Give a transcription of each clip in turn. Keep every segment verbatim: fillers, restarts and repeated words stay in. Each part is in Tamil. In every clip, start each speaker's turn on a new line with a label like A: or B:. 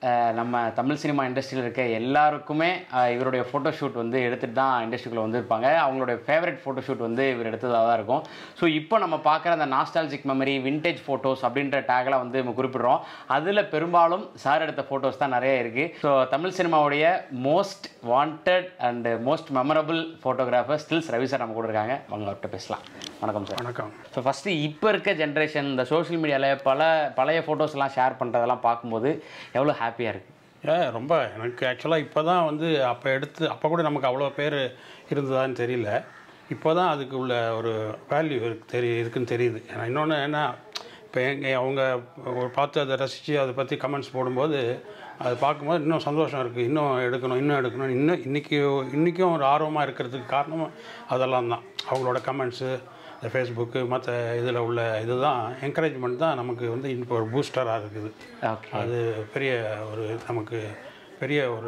A: நம்ம தமிழ் சினிமா இண்டஸ்ட்ரியில் இருக்க எல்லாருக்குமே இவருடைய ஃபோட்டோஷூட் வந்து எடுத்துகிட்டு தான் இண்டஸ்ட்ரிக்குள்ளே வந்திருப்பாங்க. அவங்களுடைய ஃபேவரட் ஃபோட்டோஷூட் வந்து இவர் எடுத்ததாக தான் இருக்கும். ஸோ இப்போ நம்ம பார்க்குற அந்த நாஸ்டாலஜிக் மெமரி விண்டேஜ் ஃபோட்டோஸ் அப்படின்ற டேக்லாம் வந்து நம்ம குறிப்பிட்றோம். அதில் பெரும்பாலும் சார் எடுத்த ஃபோட்டோஸ் தான் நிறைய இருக்குது. ஸோ தமிழ் சினிமாவுடைய most wanted and most memorable photographer stills Ravi sir நம்ம கூட இருக்காங்க. அவங்க அவர்கிட்ட பேசலாம். வணக்கம் சார்.
B: வணக்கம்.
A: ஸோ ஃபஸ்ட்டு இப்போ இருக்க ஜென்ரேஷன் இந்த சோஷியல் மீடியாவில் பல பழைய ஃபோட்டோஸ்லாம் ஷேர் பண்ணுறதெல்லாம் பார்க்கும்போது எவ்வளோ ஹாப்பியாக இருக்குது?
B: ஏ ரொம்ப எனக்கு ஆக்சுவலாக இப்போ தான் வந்து அப்போ எடுத்து அப்போ கூட நமக்கு அவ்வளோ பேர் இருந்ததான்னு தெரியல. இப்போ தான் அதுக்கு உள்ள ஒரு வேல்யூ இருக்கு தெரிய இருக்குன்னு தெரியுது. ஏன்னா இன்னொன்று என்ன, இப்போ எங்கள் அவங்க ஒரு பார்த்து அதை ரசித்து அதை பற்றி கமெண்ட்ஸ் போடும்போது அதை பார்க்கும்போது இன்னும் சந்தோஷம் இருக்குது. இன்னும் எடுக்கணும் இன்னும் எடுக்கணும் இன்னும் இன்றைக்கி இன்றைக்கும் ஒரு ஆர்வமாக இருக்கிறதுக்கு காரணம் அதெல்லாம் தான். அவங்களோட கமெண்ட்ஸு, இந்த ஃபேஸ்புக்கு, மற்ற இதில் உள்ள இதுதான் என்கரேஜ்மெண்ட் தான் நமக்கு வந்து இப்போ ஒரு பூஸ்டராக இருக்குது. அது பெரிய ஒரு நமக்கு பெரிய ஒரு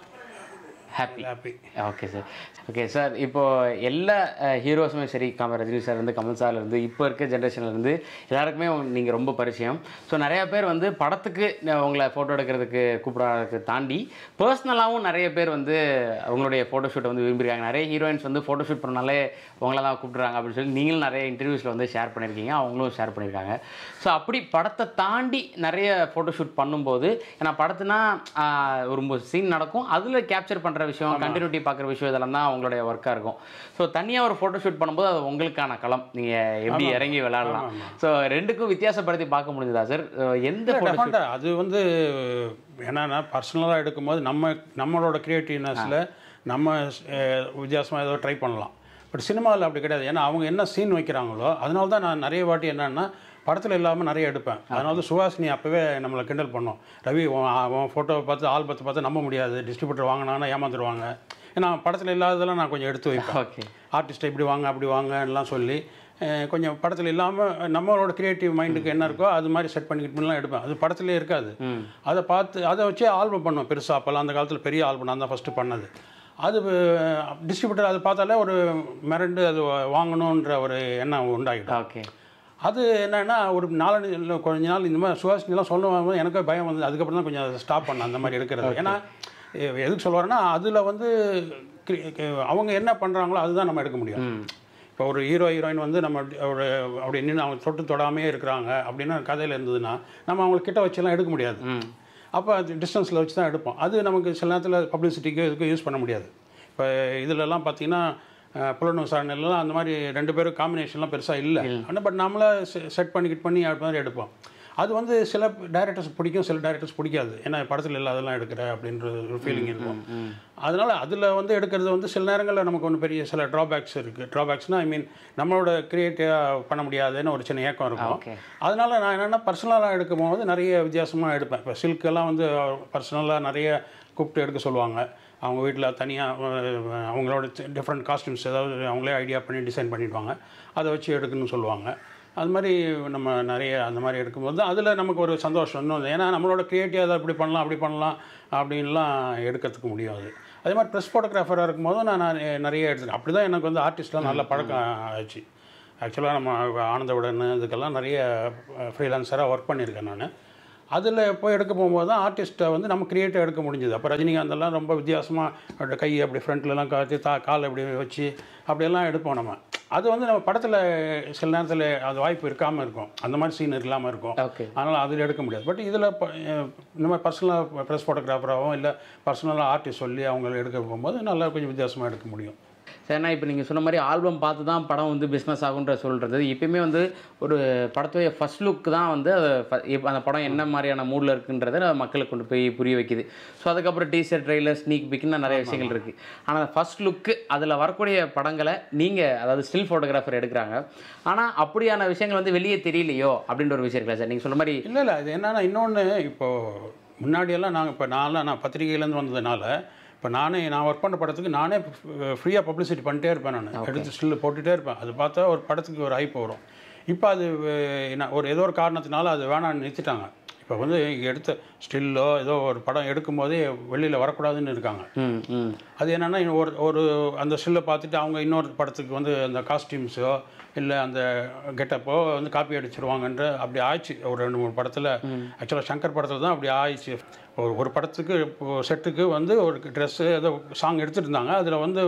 A: happy
B: happy
A: okay sir. Okay sir, இப்போது எல்லா ஹீரோஸுமே சரி, கமல் ரஜினி சார் இருந்து கமல் சார்லேருந்து இப்போ இருக்க ஜென்ரேஷன்லேருந்து எல்லாருக்குமே நீங்கள் ரொம்ப பரிச்சயம். ஸோ நிறையா பேர் வந்து படத்துக்கு உங்களை ஃபோட்டோ எடுக்கிறதுக்கு கூப்பிடாததுக்கு தாண்டி பர்சனலாகவும் நிறைய பேர் வந்து அவங்களுடைய ஃபோட்டோஷூட்டை வந்து விரும்பியிருக்காங்க. நிறைய ஹீரோயின்ஸ் வந்து ஃபோட்டோஷூட் பண்ணனாலே உங்களை தான் கூப்பிட்றாங்க அப்படின்னு சொல்லி நீங்களும் நிறைய இன்டர்வியூஸில் வந்து ஷேர் பண்ணியிருக்கீங்க, அவங்களும் ஷேர் பண்ணியிருக்காங்க. ஸோ அப்படி படத்தை தாண்டி நிறைய ஃபோட்டோஷூட் பண்ணும்போது, ஏன்னா படத்துனா ஒரு சீன் நடக்கும், அதில் கேப்சர் பண்ணுற விஷயம், கண்டினியூட்டி பார்க்குற விஷயம், இதெல்லாம் தான் அவங்களுடைய ஒர்க்காக இருக்கும். ஸோ தனியாக ஒரு ஃபோட்டோ ஷூட் பண்ணும்போது அது உங்களுக்கான களம், நீங்கள் எப்படி இறங்கி விளையாடலாம். ஸோ ரெண்டுக்கும் வித்தியாசப்படுத்தி பார்க்க முடிஞ்சதா சார்? எந்த ஃபோட்டோ
B: அது வந்து என்னன்னா பர்சனலாக எடுக்கும்போது நம்ம நம்மளோட க்ரியேட்டிவ்னஸில் நம்ம வித்தியாசமாக ஏதோ ட்ரை பண்ணலாம். பட் சினிமாவில் அப்படி கிடையாது. ஏன்னா அவங்க என்ன சீன் வைக்கிறாங்களோ அதனால தான் நான் நிறைய வாட்டி என்னென்னா படத்தில் இல்லாமல் நிறைய எடுப்பேன். அதனால தான் சுஹாசினி அப்போவே நம்மளை கிண்டல் பண்ணோம். ரவி அவன் ஃபோட்டோவை பார்த்து ஆல்பத்தை பார்த்து நம்ப முடியாது, டிஸ்ட்ரிபியூட்டர் வாங்கினாங்கன்னா ஏமாந்துருவாங்க. ஏன்னா படத்தில் இல்லாததெல்லாம் நான் கொஞ்சம் எடுத்து வைப்பேன். ஓகே, ஆர்டிஸ்ட்டை இப்படி வாங்க அப்படி வாங்கலாம் சொல்லி கொஞ்சம் படத்தில் இல்லாமல் நம்மளோட க்ரியேட்டிவ் மைண்டுக்கு என்ன இருக்கோ அது மாதிரி செட் பண்ணிக்கிட்டுலாம் எடுப்பேன். அது படத்துலேயே இருக்காது. அதை பார்த்து அதை வச்சு ஆல்பம் பண்ணுவோம் பெருசாக. அப்போல்லாம் அந்த காலத்தில் பெரிய ஆல்பம் நான் தான் ஃபஸ்ட்டு பண்ணது. அது டிஸ்ட்ரிபியூட்டர் அதை பார்த்தாலே ஒரு மிரண்டு அது வாங்கணுன்ற ஒரு எண்ணம் உண்டாகிடும்.
A: ஓகே,
B: அது என்னென்னா ஒரு நாலஞ்சு கொஞ்ச நாள் இந்த மாதிரி சுவாசினிலாம் சொல்லுவாங்க, எனக்கு பயம் வந்து அதுக்கப்புறம் தான் கொஞ்சம் ஸ்டாப் பண்ணேன் அந்த மாதிரி எடுக்கிறது. ஏன்னா எதுக்கு சொல்லுவாருன்னா அதில் வந்து அவங்க என்ன பண்ணுறாங்களோ அதுதான் நம்ம எடுக்க முடியும். இப்போ ஒரு ஹீரோ ஹீரோயின் வந்து நம்ம ஒரு அப்படி நின்று அவங்க தொட்டு தொடாமே இருக்கிறாங்க அப்படின்னா கதையில் இருந்ததுன்னா நம்ம அவங்களுக்கு கிட்ட வச்செல்லாம் எடுக்க முடியாது. அப்போ அது டிஸ்டன்ஸில் வச்சு தான் எடுப்போம். அது நமக்கு சில நேரத்தில் பப்ளிசிட்டிக்கு இதுக்கு யூஸ் பண்ண முடியாது. இப்போ இதிலெல்லாம் பார்த்தீங்கன்னா புலன் விசாரணைலாம் அந்த மாதிரி ரெண்டு பேரும் காம்பினேஷன்லாம் பெருசாக இல்லை. ஆனால் பட் நம்மளை செட் பண்ணிக்கிட்டு பண்ணி அது மாதிரி எடுப்போம். அது வந்து சில டைரக்டர்ஸ் பிடிக்கும், சில டைரக்டர்ஸ் பிடிக்காது. ஏன்னா படத்தில் இல்லாதெல்லாம் எடுக்கிற அப்படின்ற ஒரு ஃபீலிங் இருக்கும். அதனால் அதில் வந்து எடுக்கிறது வந்து சில நேரங்களில் நமக்கு ஒன்று பெரிய சில ட்ராபேக்ஸ் இருக்குது. ட்ராபேக்ஸ்னால் ஐ மீன் நம்மளோட க்ரியேட்டிவாக பண்ண முடியாதுன்னு ஒரு சின்ன ஏக்கம் இருக்கும். அதனால் நான் என்னென்னா பர்சனலாக எடுக்கும் போது நிறைய வித்தியாசமாக எடுப்பேன். இப்போ சில்கெல்லாம் வந்து பர்சனலாக நிறைய கூப்பிட்டு எடுக்க சொல்லுவாங்க. அவங்க வீட்டில் தனியாக அவங்களோட டிஃப்ரெண்ட் காஸ்டியூம்ஸ் ஏதாவது அவங்களே ஐடியா பண்ணி டிசைன் பண்ணிவிடுவாங்க, அதை வச்சு எடுக்கணும்னு சொல்லுவாங்க. அது மாதிரி நம்ம நிறைய அந்த மாதிரி எடுக்கும்போது தான் அதில் நமக்கு ஒரு சந்தோஷம் இன்னும். ஏன்னா நம்மளோட க்ரியேட்டிவாக அதை அப்படி பண்ணலாம் அப்படி பண்ணலாம் அப்படின்லாம் எடுக்கிறதுக்கு முடியாது. அதே மாதிரி ப்ரெஸ் ஃபோட்டோகிராஃபராக இருக்கும்போதும் நான் நிறைய எடுத்துருக்கேன். அப்படி தான் எனக்கு வந்து ஆர்டிஸ்ட்லாம் நல்ல பழக்கம் ஆச்சு. ஆக்சுவலாக நம்ம ஆனந்தவுடன் இதுக்கெல்லாம் நிறைய ஃப்ரீலான்சராக ஒர்க் பண்ணியிருக்கேன் நான். அதில் போய் எடுக்க போகும்போது தான் ஆர்டிஸ்ட்டை வந்து நம்ம க்ரியேட்டிவ் எடுக்க முடிஞ்சுது. அப்போ ரஜினிகாந்தெல்லாம் ரொம்ப வித்தியாசமாக கை அப்படி ஃப்ரண்ட்லலாம் காத்தி தா கால் அப்படி வச்சு அப்படியெல்லாம் எடுப்போம் நம்ம. அது வந்து நம்ம படத்தில் சில நேரத்தில் அது வாய்ப்பு இருக்காமல் இருக்கும், அந்த மாதிரி சீன் இல்லாமல் இருக்கும். அதனால் அதில் எடுக்க முடியாது. பட் இதில் இந்த மாதிரி பர்சனலாக ப்ரெஸ் ஃபோட்டோகிராஃபராகவும் இல்லை பர்சனலாக ஆர்டிஸ்ட் சொல்லி அவங்க எடுக்க போகும்போது நல்லா கொஞ்சம் வித்தியாசமாக எடுக்க முடியும்.
A: சரிண்ணா, இப்போ நீங்கள் சொன்ன மாதிரி ஆல்பம் பார்த்து தான் படம் வந்து பிஸ்னஸ் ஆகுன்ற சொல்கிறது எப்பயுமே வந்து ஒரு படத்துடைய ஃபஸ்ட் லுக் தான் வந்து அதை அந்த படம் என்ன மாதிரியான மூடில் இருக்குன்றதை மக்களுக்கு கொண்டு போய் புரிய வைக்குது. ஸோ அதுக்கப்புறம் டீசர், ட்ரெய்லர், ஸ்னீக் பிக்னு நிறைய விஷயங்கள் இருக்குது. ஆனால் ஃபஸ்ட் லுக்கு அதில் வரக்கூடிய படங்களை நீங்கள் அதாவது ஸ்டில் ஃபோட்டோகிராஃபர் எடுக்கிறாங்க, ஆனால் அப்படியான விஷயங்கள் வந்து வெளியே தெரியலையோ அப்படின்ற ஒரு விஷயம் இருக்குல்ல சார்? நீங்கள் சொன்ன மாதிரி
B: இல்லை இல்லை அது என்னென்னா இன்னொன்று, இப்போது முன்னாடியெல்லாம் நாங்கள் இப்போ நான்லாம் நான் பத்திரிகையிலேருந்து வந்ததுனால இப்போ நானே நான் ஒர்க் பண்ண படத்துக்கு நானே ஃப்ரீயாக பப்ளிசிட்டி பண்ணிட்டே இருப்பேன். நான் எடுத்து ஸ்டில் போட்டுகிட்டே இருப்பேன். அது பார்த்தா ஒரு படத்துக்கு ஒரு ஹைப் வரும். இப்போ அது ஒரு ஏதோ ஒரு காரணத்தினால அது வேணான்னு நிறுத்திட்டாங்க. இப்போ வந்து எடுத்த ஸ்டில்லோ ஏதோ ஒரு படம் எடுக்கும் போதே வெளியில் வரக்கூடாதுன்னு இருக்காங்க. அது என்னென்னா ஒரு ஒரு அந்த ஸ்டில்லை பார்த்துட்டு அவங்க இன்னொரு படத்துக்கு வந்து அந்த காஸ்டியூம்ஸோ இல்லை அந்த கெட்டப்போ வந்து காப்பி அடிச்சிருவாங்கன்ற அப்படி ஆயிடுச்சு. ஒரு ரெண்டு மூணு படத்தில் ஆக்சுவலாக சங்கர் படத்தில் தான் அப்படி ஆயிடுச்சு. ஒரு ஒரு படத்துக்கு செட்டுக்கு வந்து ஒரு ட்ரெஸ்ஸு ஏதோ சாங் எடுத்துகிட்டு இருந்தாங்க. அதில் வந்து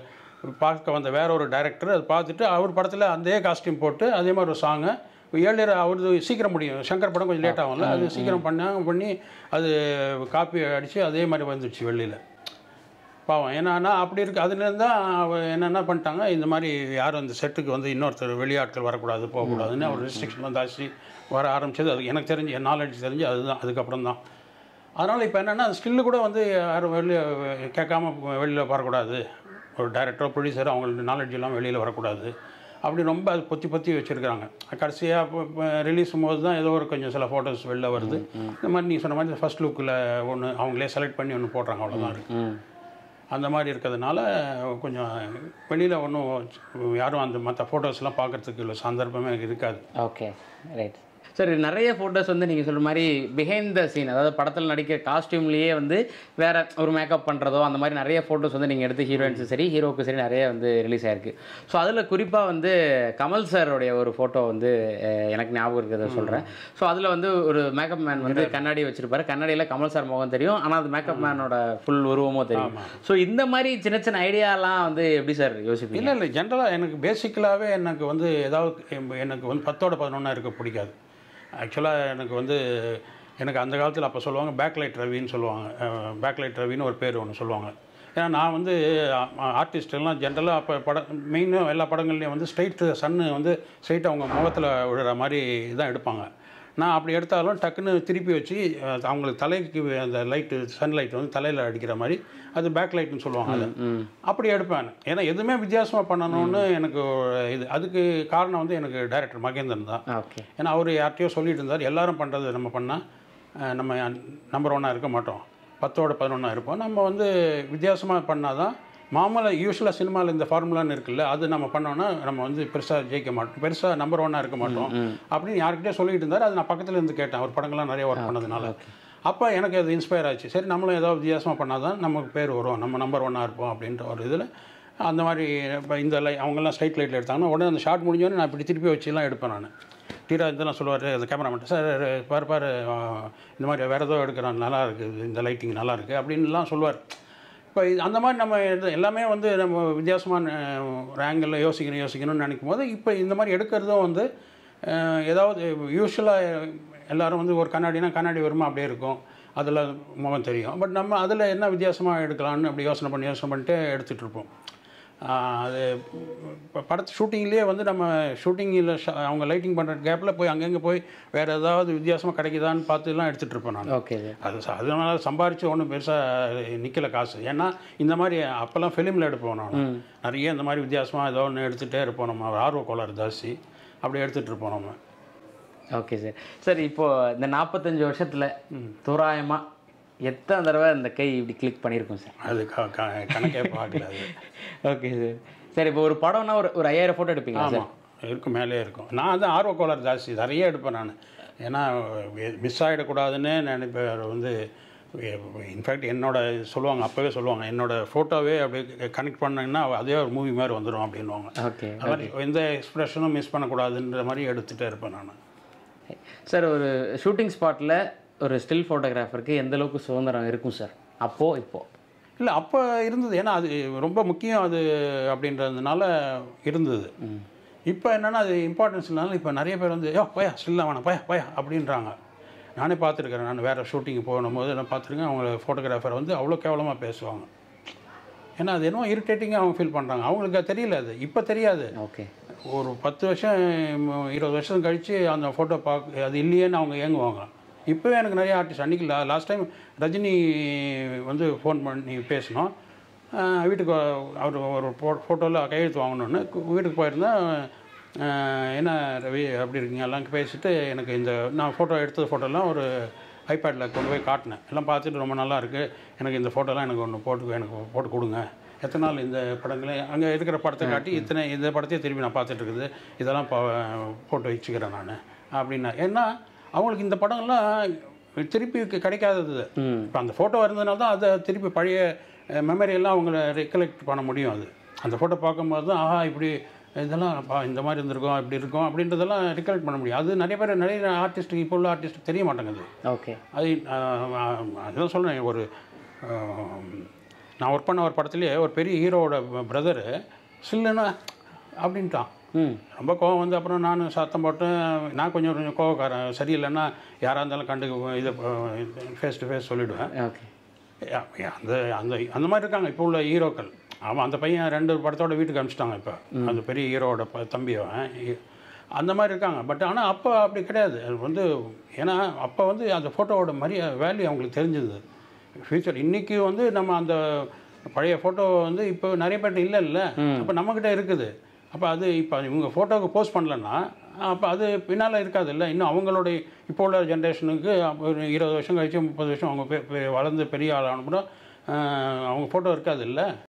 B: பார்க்க வந்த வேற ஒரு டைரக்டர் அதை பார்த்துட்டு அவர் படத்தில் அதே காஸ்டியூம் போட்டு அதே மாதிரி ஒரு சாங்கை ஏழு அவரது சீக்கிரம் முடியும். சங்கர் படம் கொஞ்சம் லேட் ஆகும்ல, அது சீக்கிரம் பண்ணாங்க பண்ணி அது காப்பி அடித்து அதே மாதிரி வந்துடுச்சு வெளியில். பாவம் என்னன்னா அப்படி இருக்குது. அதுலேருந்து தான் என்னென்ன பண்ணிட்டாங்க, இந்த மாதிரி யாரும் அந்த செட்டுக்கு வந்து இன்னொருத்தர் வெளியாட்கள் வரக்கூடாது போகக்கூடாதுன்னு ஒரு ரெஸ்ட்ரிக்ஷன்லாம் தாசி வர ஆரம்பிச்சது. அது எனக்கு தெரிஞ்சு என் நாலேஜ் தெரிஞ்சு அதுதான் அதுக்கப்புறம் தான். அதனால் இப்போ என்னென்னா அந்த ஸ்கில்லு கூட வந்து யாரும் வெளியே கேட்காம வெளியில் வரக்கூடாது, ஒரு டைரக்டரோ ப்ரொடியூசரோ அவங்களுக்கு நாலேஜ் எல்லாம் வெளியில் வரக்கூடாது அப்படி ரொம்ப அது பொத்தி பொத்தி வச்சுருக்காங்க. கடைசியாக இப்போ ரிலீஸ் போது தான் ஏதோ ஒரு கொஞ்சம் சில ஃபோட்டோஸ் வெளில வருது. இந்த மாதிரி நீங்கள் சொன்ன மாதிரி ஃபஸ்ட் லுக்கில் ஒன்று அவங்களே செலக்ட் பண்ணி ஒன்று போடுறாங்க, அவ்வளோதான் இருக்குது. அந்த மாதிரி இருக்கிறதுனால கொஞ்சம் வெளியில் ஒன்றும் யாரும் அந்த மற்ற ஃபோட்டோஸ்லாம் பார்க்குறதுக்கு இல்லை சந்தர்ப்பமே இருக்காது.
A: Okay right sir. நிறைய ஃபோட்டோஸ் வந்து நீங்கள் சொல்கிற மாதிரி பிஹைண்ட் த சீன், அதாவது படத்தில் நடிக்கிற காஸ்டியூம்லேயே வந்து வேறு ஒரு மேக்கப் பண்ணுறதோ அந்த மாதிரி நிறைய ஃபோட்டோஸ் வந்து நீங்கள் எடுத்து ஹீரோயின்ஸும் சரி ஹீரோவுக்கும் சரி நிறைய வந்து ரிலீஸ் ஆகிருக்கு. ஸோ அதில் குறிப்பாக வந்து கமல் சாரோடைய ஒரு ஃபோட்டோ வந்து எனக்கு ஞாபகம் இருக்கிறத சொல்கிறேன். ஸோ அதில் வந்து ஒரு மேக்கப் மேன் வந்து கண்ணாடி வச்சுருப்பாரு. கண்ணாடியில் கமல் சார் முகம் தெரியும், ஆனால் அது மேக்கப் மேனோட ஃபுல் உருவமோ தெரியும். ஸோ இந்த மாதிரி சின்ன சின்ன ஐடியாலாம் வந்து எப்படி சார் யோசிப்பீங்க?
B: இல்லை இல்லை ஜென்ரலாக எனக்கு பேசிக்கலாகவே எனக்கு வந்து ஏதாவது எனக்கு வந்து பத்தோட பதினொன்றா இருக்க பிடிக்காது. ஆக்சுவலாக எனக்கு வந்து எனக்கு அந்த காலத்தில் அப்போ சொல்லுவாங்க பேக்லைட் ரவின்னு சொல்லுவாங்க. பேக்லைட் ரவின்னு ஒரு பேர் ஒன்று சொல்லுவாங்க. ஏன்னா நான் வந்து ஆர்டிஸ்டெல்லாம் ஜென்ரலாக அப்போ படம் மெயினாக எல்லா படங்கள்லேயும் வந்து ஸ்ட்ரைட்டு சன்னு வந்து ஸ்ட்ரைட்டாக அவங்க முகத்தில் விழுற மாதிரி தான் எடுப்பாங்க. நான் அப்படி எடுத்தாலும் டக்குன்னு திருப்பி வச்சு அவங்களுக்கு தலைக்கு அந்த லைட்டு சன்லைட் வந்து தலையில் அடிக்கிற மாதிரி அது பேக் லைட்னு சொல்லுவாங்க. அது அப்படி எடுப்பேன். ஏன்னா எதுவுமே வித்தியாசமாக பண்ணணும்னு எனக்கு இது அதுக்கு காரணம் வந்து எனக்கு டைரக்டர் மகேந்திரன் தான். ஏன்னா அவர் யார்கிட்டையோ சொல்லிட்டு இருந்தார், எல்லாரும் பண்ணுறது நம்ம பண்ணால் நம்ம நம்பர் ஒன்னாக இருக்க மாட்டோம், பத்தோட பதினொன்றா இருப்போம். நம்ம வந்து வித்தியாசமாக பண்ணால் தான் மாமூலாக யூஸ்வலாக சினிமாவில் இந்த ஃபார்முலான்னு இருக்குல்ல, அது நம்ம பண்ணோன்னா நம்ம வந்து பெருசாக ஜெயிக்க மாட்டோம், பெருசாக நம்பர் ஒன்னாக இருக்க மாட்டோம் அப்படின்னு யார்கிட்டே சொல்லிட்டு இருந்தார். அது நான் பக்கத்தில் இருந்து கேட்டேன், ஒரு படங்கள்லாம் நிறைய ஒர்க் பண்ணதுனால. அப்போ எனக்கு அது இன்ஸ்பயர் ஆச்சு. சரி நம்மளும் ஏதாவது வித்தியாசமாக பண்ணால் தான் நமக்கு பேர் வரும், நம்ம நம்பர் ஒன்னாக இருப்போம் அப்படின்ற ஒரு இதில் அந்த மாதிரி இப்போ இந்த லை அவங்கெல்லாம் ஸ்ட்ரைட் லைட்டில் எடுத்தாங்கன்னா உடனே அந்த ஷார்ட் முடிஞ்சோடனே நான் இப்படி திருப்பி வச்சுலாம் எடுப்பேன். நான் டீரா இதெல்லாம் சொல்லுவார் அந்த கேமராமேன், சார் பாரு பாரு இந்த மாதிரி வேறு ஏதோ எடுக்கிறான், நல்லா இருக்குது, இந்த லைட்டிங் நல்லா இருக்குது அப்படின்லாம் சொல்லுவார். இப்போ அந்த மாதிரி நம்ம எல்லாமே வந்து நம்ம வித்தியாசமான ஒரு ஆங்கிளில் யோசிக்கணும் யோசிக்கணும்னு நினைக்கும் போது இப்போ இந்த மாதிரி எடுக்கிறதும் வந்து ஏதாவது யூஸ்வலாக எல்லோரும் வந்து ஒரு கண்ணாடினா கண்ணாடி வருமா அப்படியே இருக்கும், அதில் முகம் தெரியும். பட் நம்ம அதில் என்ன வித்தியாசமாக எடுக்கலான்னு அப்படி யோசனை பண்ணி யோசனை பண்ணிட்டு எடுத்துகிட்ருப்போம். அது இப்போ படத்து ஷூட்டிங்லேயே வந்து நம்ம ஷூட்டிங்கில் அவங்க லைட்டிங் பண்ணுற கேப்பில் போய் அங்கங்கே போய் வேறு ஏதாவது வித்தியாசமாக கிடைக்குதான்னு பார்த்துலாம் எடுத்துகிட்டு இருப்பேன் நான்.
A: ஓகே,
B: அது அதனால சம்பாரித்து ஒன்றும் பெருசாக நிற்கலை காசு. ஏன்னா இந்த மாதிரி அப்போல்லாம் ஃபிலிமில் எடுப்போம் நான் நிறைய இந்த மாதிரி வித்தியாசமாக ஏதோ ஒன்று எடுத்துகிட்டே இருப்போம். நம்ம ஆர்வ கோளாறு ஜாஸ்தி அப்படி எடுத்துகிட்டு இருப்போம் நம்ம.
A: Okay sir. சார் இப்போது இந்த நாற்பத்தஞ்சு வருஷத்தில் தோராயமாக எத்தனை தடவை இந்த கை இப்படி கிளிக் பண்ணியிருக்கோம் சார்?
B: அது கணக்கே பார்க்கல.
A: Okay sir. சார் இப்போ ஒரு படம்னா ஒரு ஒரு ஐயாயிரம் ஃபோட்டோ எடுப்பீங்களா?
B: ஆமாம் இருக்கும், மேலே இருக்கும். நான் தான் ஆர்வ கோளாறு ஜாஸ்தி, நிறைய எடுப்பேன் நான். ஏன்னா மிஸ் ஆகிடக்கூடாதுன்னு நினைப்பேன். வந்து இன்ஃபேக்ட் என்னோட சொல்லுவாங்க, அப்போவே சொல்லுவாங்க, என்னோடய ஃபோட்டோவே அப்படி கனெக்ட் பண்ணிங்கன்னா அதே ஒரு மூவி மாதிரி வந்துடும் அப்படின்வாங்க.
A: ஓகே,
B: அது மாதிரி எந்த எக்ஸ்ப்ரெஷனும் மிஸ் பண்ணக்கூடாதுன்ற மாதிரி எடுத்துகிட்டே இருப்பேன் நான்.
A: சார் ஒரு ஷூட்டிங் ஸ்பாட்டில் ஒரு ஸ்டில் ஃபோட்டோகிராஃபருக்கு எந்த அளவுக்கு சுதந்திரம் இருக்கும் சார் அப்போது இப்போது?
B: இல்லை அப்போ இருந்தது, ஏன்னா அது ரொம்ப முக்கியம் அது அப்படின்றதுனால இருந்தது. இப்போ என்னென்னா அது இம்பார்ட்டன்ஸ் இல்லைனாலும் இப்போ நிறைய பேர் வந்து யோ பயா ஸ்டில்லாக வேணாம் பயா பயா அப்படின்றாங்க. நானே பார்த்துருக்கேன். நான் வேறு ஷூட்டிங்கு போகும்போது நான் பார்த்துருக்கேன், அவங்க ஃபோட்டோகிராஃபர் வந்து அவ்வளோ கேவலமாக பேசுவாங்க. ஏன்னா அது என்னவோ இரிட்டேட்டிங்காக அவங்க ஃபீல் பண்ணுறாங்க. அவங்களுக்கு அது தெரியல, அது இப்போ தெரியாது.
A: ஓகே,
B: ஒரு பத்து வருஷம் இருபது வருஷம் கழித்து அந்த ஃபோட்டோ பார்க்க அது இல்லையேன்னு அவங்க ஏங்குவாங்க. இப்போவே எனக்கு நிறைய ஆர்டிஸ்ட் அன்றைக்கி லா லாஸ்ட் டைம் ரஜினி வந்து ஃபோன் பண்ணி பேசினோம். வீட்டுக்கு அவர் ஒரு ஃபோ ஃபோட்டோவில் கையெழுத்து வாங்கணுன்னு வீட்டுக்கு போயிருந்தேன். என்ன ரவி அப்படி இருக்கீங்க எல்லாம் பேசிவிட்டு எனக்கு இந்த நான் ஃபோட்டோ எடுத்தது ஃபோட்டோலாம் ஒரு ஐபேடில் கொண்டு போய் காட்டினேன். எல்லாம் பார்த்துட்டு ரொம்ப நல்லா இருக்குது, எனக்கு இந்த ஃபோட்டோலாம் எனக்கு ஒன்று போட்டு எனக்கு போட்டு கொடுங்க, எத்தனை நாள் இந்த படங்களே அங்கே இருக்கிற படத்தை காட்டி இத்தனை இந்த படத்தையே திரும்பி நான் பார்த்துட்டு இருக்குது, இதெல்லாம் பா போட்டு வச்சுக்கிறேன் நான் அப்படின்னா. ஏன்னா அவங்களுக்கு இந்த படங்கள்லாம் திருப்பி கிடைக்காதது. இப்போ அந்த ஃபோட்டோ இருந்ததுனால தான் அதை திருப்பி பழைய மெமரியெல்லாம் அவங்கள ரெக்கலெக்ட் பண்ண முடியும். அது அந்த ஃபோட்டோ பார்க்கும்போது தான் ஆஹா இப்படி இதெல்லாம் அப்பா இந்த மாதிரி இருந்திருக்கோம் இப்படி இருக்கும் அப்படின்றதெல்லாம் ரெக்கலெக்ட் பண்ண முடியும். அது நிறைய பேர் நிறைய ஆர்டிஸ்ட்டுக்கு இப்போ உள்ள ஆர்டிஸ்ட்டுக்கு தெரிய மாட்டேங்குது.
A: ஓகே,
B: அது அதுதான் சொல்கிறேன். ஒரு நான் ஒர்க் பண்ண ஒரு படத்துலேயே ஒரு பெரிய ஹீரோவோட பிரதரு சில்லுன்னா அப்படின்ட்டான். ரொம்ப கோவம் வந்து அப்புறம் நான் சத்தம் போட்டு நான் கொஞ்சம் கொஞ்சம் கோவக்காரன், சரியில்லைன்னா யாராக இருந்தாலும் கண்டு இதை ஃபேஸ் டு ஃபேஸ் சொல்லிவிடுவேன்.
A: ஓகே,
B: அந்த அந்த அந்த மாதிரி இருக்காங்க இப்போ உள்ள ஹீரோக்கள். அவன் அந்த பையன் ரெண்டு படத்தோட வீட்டுக்கு அனுப்பிச்சிட்டாங்க. இப்போ அந்த பெரிய ஹீரோவோட ப தம்பி அவன் அந்த மாதிரி இருக்காங்க. பட் ஆனால் அப்போ அப்படி கிடையாது. அது வந்து ஏன்னா அப்போ வந்து அந்த ஃபோட்டோவோட மரியா வேல்யூ அவங்களுக்கு தெரிஞ்சது. ஃப்யூச்சர் இன்றைக்கி வந்து நம்ம அந்த பழைய ஃபோட்டோ வந்து இப்போ நிறைய பேர்ட்ட இல்லை இல்லை அப்போ நம்மக்கிட்ட இருக்குது. அப்போ அது இப்போ இவங்க ஃபோட்டோவுக்கு போஸ்ட் பண்ணலன்னா அப்போ அது பின்னால் இருக்காது இல்லை. இன்னும் அவங்களுடைய இப்போ உள்ள ஜென்ரேஷனுக்கு ஒரு இருபது வருஷம் கழிச்சு முப்பது வருஷம் அவங்க பெ வளர்ந்து பெரிய ஆள் ஆனப்போ அவங்க ஃபோட்டோ இருக்காது இல்லை.